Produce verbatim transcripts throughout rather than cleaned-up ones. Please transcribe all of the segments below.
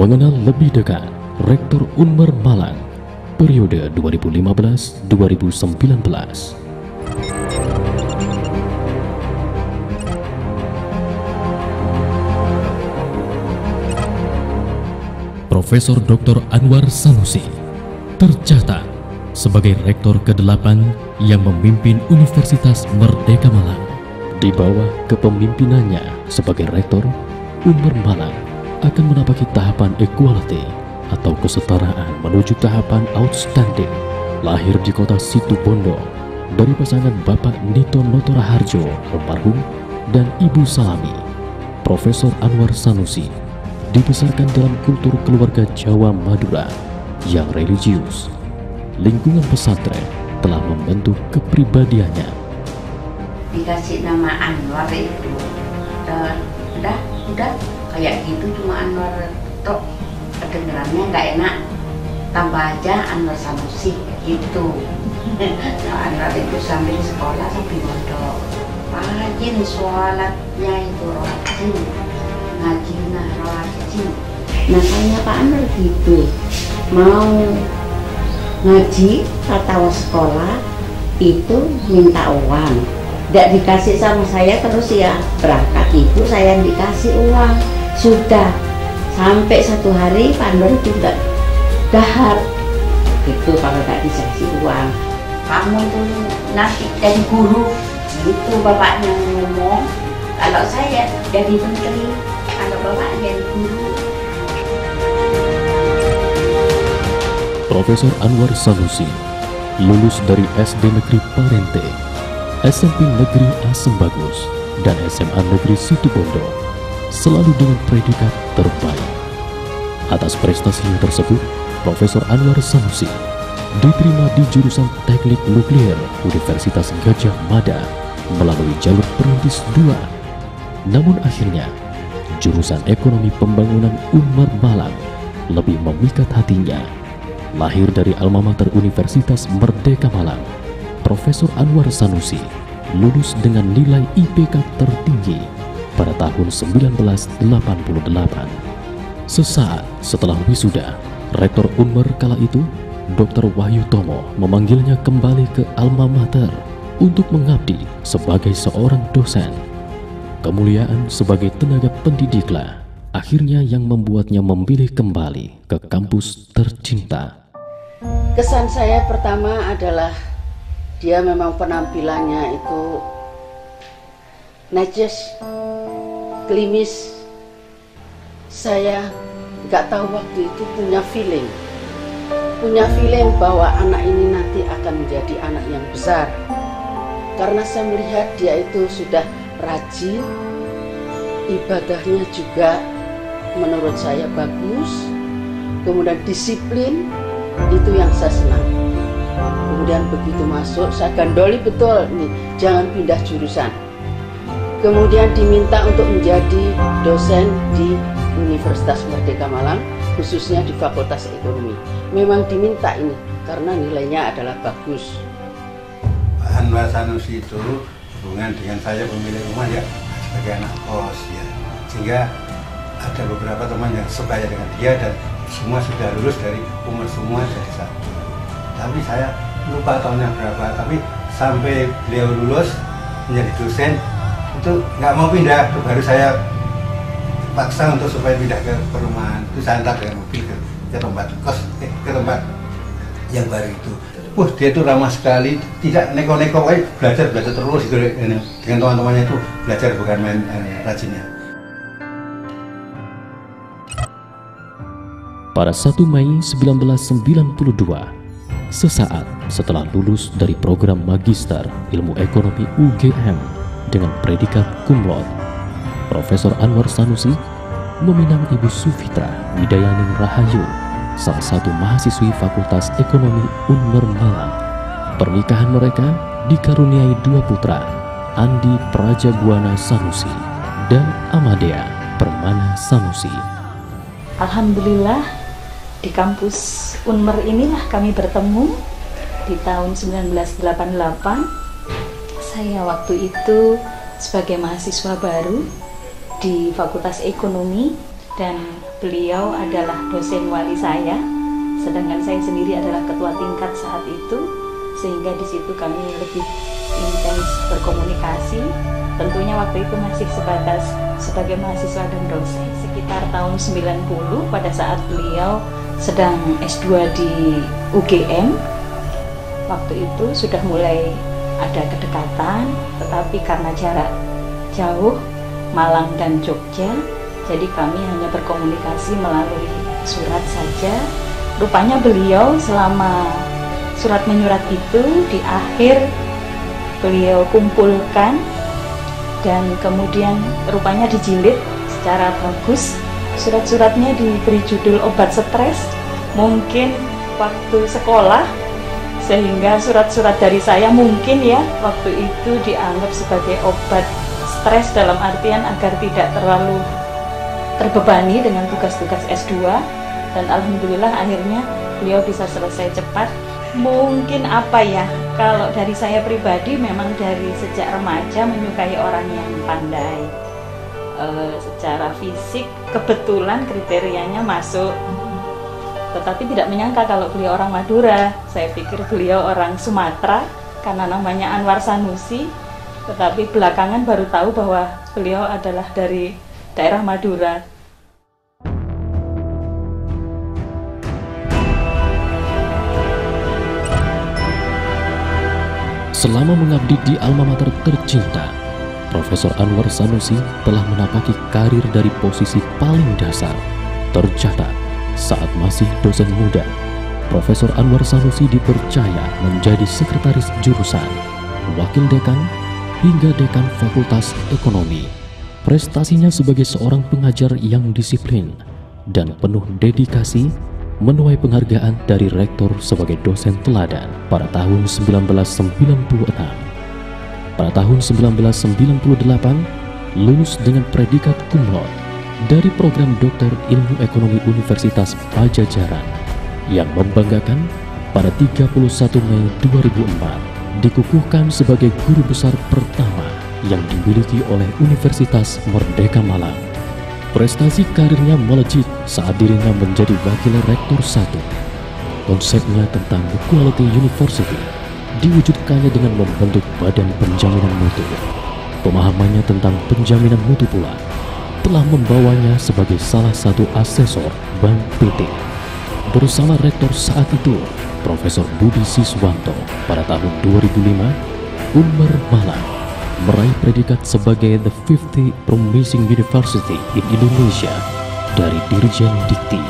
mengenal lebih dekat Rektor Unmer Malang periode dua ribu lima belas sampai dua ribu sembilan belas. Profesor Doktor Anwar Sanusi tercatat sebagai rektor kedelapan yang memimpin Universitas Merdeka Malang. Di bawah kepemimpinannya sebagai rektor, Unmer Malang akan menapaki tahapan equality atau kesetaraan menuju tahapan outstanding. Lahir di kota Situbondo dari pasangan Bapak Nito Noto Raharjo almarhum dan Ibu Salami, Profesor Anwar Sanusi dibesarkan dalam kultur keluarga Jawa Madura yang religius. Lingkungan pesantren telah membentuk kepribadiannya. Dikasih nama Anwar itu udah udah, udah kayak gitu, cuma Anwar tok, kedengarannya nggak enak, tambah aja Anwar Sanusi gitu. Nah, Anwar itu sambil sekolah sambil mondok, rajin sholatnya itu rajin, ngajinya rajin. Nah tanya Pak Anwar gitu, mau ngaji atau sekolah itu minta uang. Tidak dikasih sama saya, terus ya berangkat ibu saya yang dikasih uang. Sudah sampai satu hari Pak Anwar itu tidak dahar itu kalau tidak dikasih uang. Kamu itu nanti jadi guru itu bapaknya ngomong. Kalau saya jadi menteri, kalau bapak jadi guru. Profesor Anwar Sanusi lulus dari S D Negeri Parente, S M P Negeri Asem Bagus, dan S M A Negeri Situbondo, selalu dengan predikat terbaik. Atas prestasinya tersebut, Profesor Anwar Sanusi diterima di jurusan Teknik Nuklir Universitas Gajah Mada melalui jalur Perintis dua. Namun akhirnya, jurusan Ekonomi Pembangunan Unmer Malang lebih memikat hatinya. Lahir dari alma mater Universitas Merdeka Malang, Profesor Anwar Sanusi lulus dengan nilai I P K tertinggi pada tahun seribu sembilan ratus delapan puluh delapan. Sesaat setelah wisuda, Rektor Unmer kala itu, Doktor Wahyu Tomo, memanggilnya kembali ke alma mater untuk mengabdi sebagai seorang dosen. Kemuliaan sebagai tenaga pendidiklah akhirnya yang membuatnya memilih kembali ke kampus tercinta. Kesan saya pertama adalah dia memang penampilannya itu najis, klimis. Saya nggak tahu waktu itu punya feeling, punya feeling bahwa anak ini nanti akan menjadi anak yang besar. Karena saya melihat dia itu sudah rajin, ibadahnya juga menurut saya bagus, kemudian disiplin, itu yang saya senang. Kemudian begitu masuk, saya gandoli betul nih, jangan pindah jurusan. Kemudian diminta untuk menjadi dosen di Universitas Merdeka Malang, khususnya di Fakultas Ekonomi. Memang diminta ini karena nilainya adalah bagus. Pak Anwar Sanusi itu hubungan dengan saya pemilik rumah ya sebagai anak kos ya, sehingga ada beberapa teman yang sebaya dengan dia dan semua sudah lulus dari umur semua jadi satu. Tapi saya lupa tahunnya berapa, tapi sampai beliau lulus menjadi dosen itu nggak mau pindah, baru saya paksa untuk supaya pindah ke perumahan. Itu saya antar dengan mobil ke, ke tempat kos, eh, ke tempat yang baru itu. Wah, dia itu ramah sekali, tidak neko-neko, belajar belajar terus gitu, dengan teman-temannya itu belajar bukan main eh, rajinnya. Pada satu Mei seribu sembilan ratus sembilan puluh dua, sesaat setelah lulus dari program Magister Ilmu Ekonomi U G M dengan predikat cum laude, Profesor Anwar Sanusi meminang Ibu Sufitra Widayaning Rahayu, salah satu mahasiswi Fakultas Ekonomi Unmer Malang. Pernikahan mereka dikaruniai dua putra, Andi Prajabuana Sanusi dan Amadea Permana Sanusi. Alhamdulillah, di kampus Unmer inilah kami bertemu di tahun seribu sembilan ratus delapan puluh delapan. Saya waktu itu sebagai mahasiswa baru di Fakultas Ekonomi dan beliau adalah dosen wali saya, sedangkan saya sendiri adalah ketua tingkat saat itu, sehingga di situ kami lebih intens berkomunikasi. Tentunya waktu itu masih sebatas sebagai mahasiswa dan dosen. Sekitar tahun sembilan puluh pada saat beliau sedang S dua di U G M, waktu itu sudah mulai ada kedekatan, tetapi karena jarak jauh Malang dan Jogja, jadi kami hanya berkomunikasi melalui surat saja. Rupanya beliau selama surat menyurat itu di akhir beliau kumpulkan dan kemudian rupanya dijilid secara bagus. Surat-suratnya diberi judul obat stres, mungkin waktu sekolah, sehingga surat-surat dari saya mungkin ya waktu itu dianggap sebagai obat stres dalam artian agar tidak terlalu terbebani dengan tugas-tugas S dua, dan alhamdulillah akhirnya beliau bisa selesai cepat. Mungkin apa ya, kalau dari saya pribadi memang dari sejak remaja menyukai orang yang pandai. E, secara fisik kebetulan kriterianya masuk, tetapi tidak menyangka kalau beliau orang Madura. Saya pikir beliau orang Sumatera karena namanya Anwar Sanusi, tetapi belakangan baru tahu bahwa beliau adalah dari daerah Madura. Selama mengabdi di alma mater tercinta, Profesor Anwar Sanusi telah menapaki karir dari posisi paling dasar. Tercatat, saat masih dosen muda, Profesor Anwar Sanusi dipercaya menjadi sekretaris jurusan, wakil dekan, hingga dekan Fakultas Ekonomi. Prestasinya sebagai seorang pengajar yang disiplin dan penuh dedikasi menuai penghargaan dari rektor sebagai dosen teladan pada tahun seribu sembilan ratus sembilan puluh enam. Pada tahun seribu sembilan ratus sembilan puluh delapan, lulus dengan predikat cum laude dari program Doktor Ilmu Ekonomi Universitas Pajajaran yang membanggakan. Pada tiga puluh satu Mei dua ribu empat, dikukuhkan sebagai guru besar pertama yang dimiliki oleh Universitas Merdeka Malang. Prestasi karirnya melejit saat dirinya menjadi wakil rektor satu. Konsepnya tentang Quality University diwujudkannya dengan membentuk badan penjaminan mutu. Pemahamannya tentang penjaminan mutu pula telah membawanya sebagai salah satu asesor Bank P T. Bersama rektor saat itu, Profesor Budi Siswanto, pada tahun dua ribu lima, Unmar Malang meraih predikat sebagai The fifty Promising University in Indonesia dari Dirjen Dikti.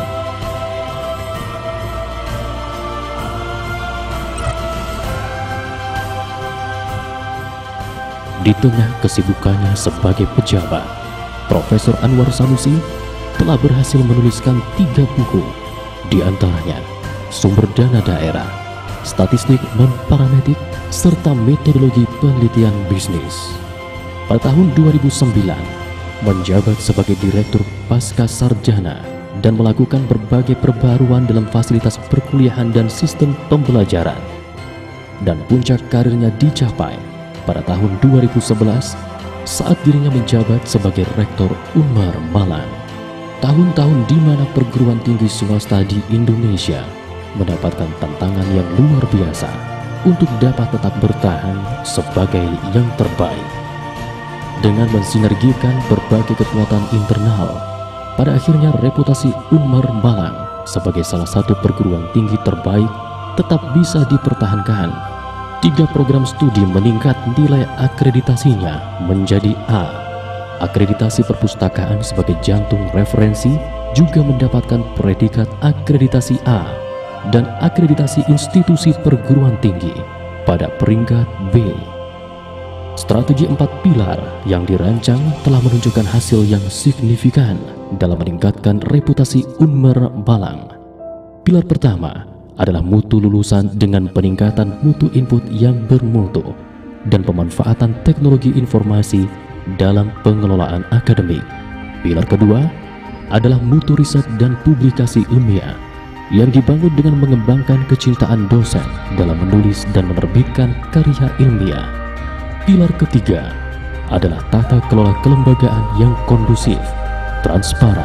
Di tengah kesibukannya sebagai pejabat, Profesor Anwar Sanusi telah berhasil menuliskan tiga buku, di antaranya Sumber Dana Daerah, Statistik Non-Parametik, serta Metodologi Penelitian Bisnis. Pada tahun dua ribu sembilan, menjabat sebagai Direktur Pasca Sarjana dan melakukan berbagai perbaruan dalam fasilitas perkuliahan dan sistem pembelajaran. Dan puncak karirnya dicapai pada tahun dua ribu sebelas saat dirinya menjabat sebagai Rektor Unmar Malang. Tahun-tahun di mana perguruan tinggi swasta di Indonesia mendapatkan tantangan yang luar biasa untuk dapat tetap bertahan sebagai yang terbaik. Dengan mensinergikan berbagai kekuatan internal, pada akhirnya reputasi Unmar Malang sebagai salah satu perguruan tinggi terbaik tetap bisa dipertahankan. Tiga program studi meningkat nilai akreditasinya menjadi A. Akreditasi perpustakaan sebagai jantung referensi juga mendapatkan predikat akreditasi A, dan akreditasi institusi perguruan tinggi pada peringkat B. Strategi empat pilar yang dirancang telah menunjukkan hasil yang signifikan dalam meningkatkan reputasi Unmar Malang. Pilar pertama adalah mutu lulusan dengan peningkatan mutu input yang bermutu dan pemanfaatan teknologi informasi dalam pengelolaan akademik. Pilar kedua adalah mutu riset dan publikasi ilmiah yang dibangun dengan mengembangkan kecintaan dosen dalam menulis dan menerbitkan karya ilmiah. Pilar ketiga adalah tata kelola kelembagaan yang kondusif, transparan,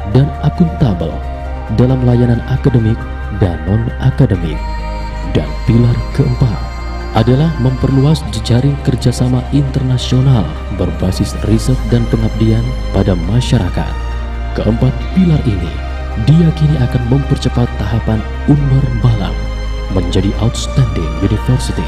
dan akuntabel dalam layanan akademik dan non-akademik. Dan pilar keempat adalah memperluas jejaring kerjasama internasional berbasis riset dan pengabdian pada masyarakat. Keempat pilar ini diyakini akan mempercepat tahapan Unmar Malang menjadi outstanding university.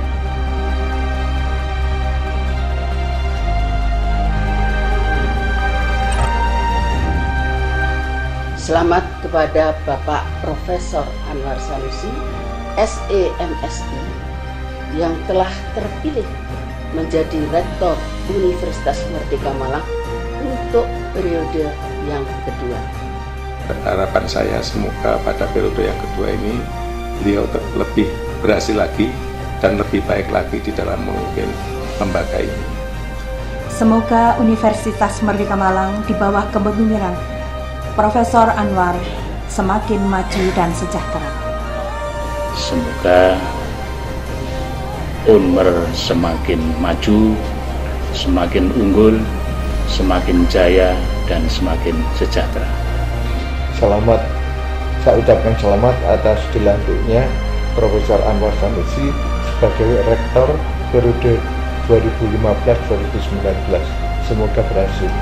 Selamat kepada Bapak Profesor Anwar Sanusi, S E M Si, yang telah terpilih menjadi Rektor Universitas Merdeka Malang untuk periode yang kedua. Harapan saya semoga pada periode yang kedua ini beliau lebih berhasil lagi dan lebih baik lagi di dalam memimpin lembaga ini. Semoga Universitas Merdeka Malang di bawah kepemimpinan Profesor Anwar semakin maju dan sejahtera. Semoga Unmar semakin maju, semakin unggul, semakin jaya, dan semakin sejahtera. Selamat, saya ucapkan selamat atas dilantiknya Profesor Anwar Sanusi sebagai Rektor periode dua ribu lima belas sampai dua ribu sembilan belas. Semoga berhasil.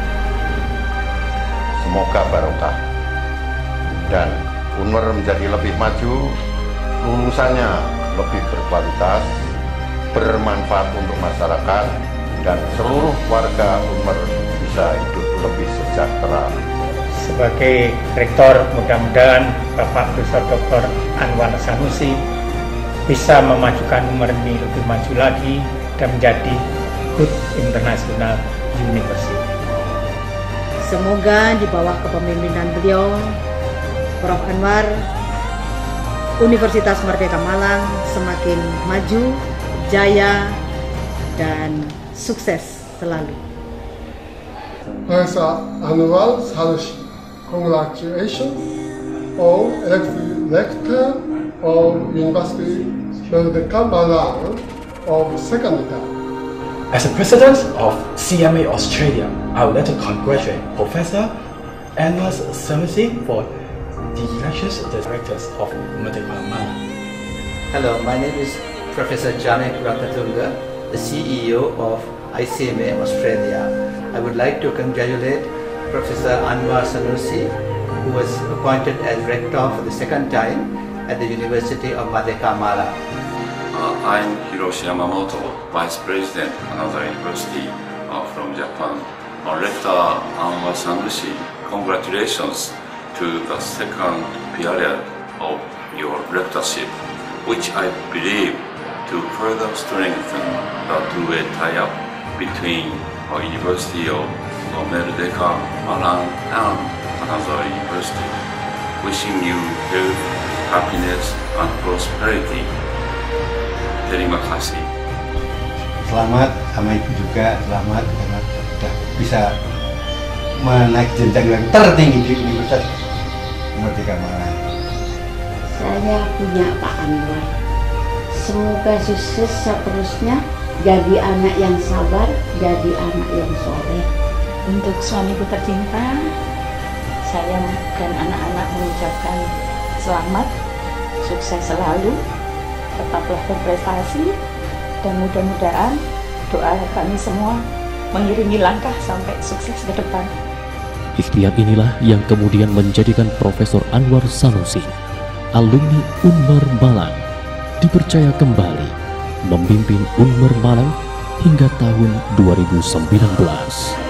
Semoga barokah dan Unmar menjadi lebih maju, lulusannya lebih berkualitas, bermanfaat untuk masyarakat, dan seluruh warga Unmar bisa hidup lebih sejahtera. Sebagai Rektor, mudah-mudahan Bapak Profesor Doktor Anwar Sanusi bisa memajukan Unmar ini lebih maju lagi dan menjadi good international university. Semoga di bawah kepemimpinan beliau, Prof Anwar, Universitas Merdeka Malang semakin maju, jaya, dan sukses selalu. Profesor Anwar Sanusi, congratulations on elected Rector of University Merdeka Malang of second term. As a president of C M A Australia, I would like to congratulate Professor Anwar Sanusi for the elections of the directors of Merdeka Malang. Hello, my name is Professor Janek Rakatunga, the C E O of I C M A Australia. I would like to congratulate Professor Anwar Sanusi, who was appointed as Rector for the second time at the University of Merdeka Malang. Uh, I'm Hiroshi Yamamoto, Vice President, another university uh, from Japan. Uh, Rector Anwar Sanusi, congratulations to the second period of your rectorship, which I believe to further strengthen the two-way tie-up between the University of Merdeka Malang and another university. Wishing you health, happiness, and prosperity. Terima kasih. Selamat sama ibu juga, selamat karena sudah bisa menaik jenjang yang tertinggi di Universitas Merdeka Malang. Saya punya Pak Anwar. Semoga sukses seterusnya, jadi anak yang sabar, jadi anak yang soleh. Untuk suamiku tercinta, saya dan anak-anak mengucapkan selamat, sukses selalu, tetaplah berprestasi, dan mudah-mudahan doa kami semua mengiringi langkah sampai sukses ke depan. Ikhtiar inilah yang kemudian menjadikan Profesor Anwar Sanusi, alumni Unmar Malang, dipercaya kembali memimpin Unmar Malang hingga tahun dua ribu sembilan belas.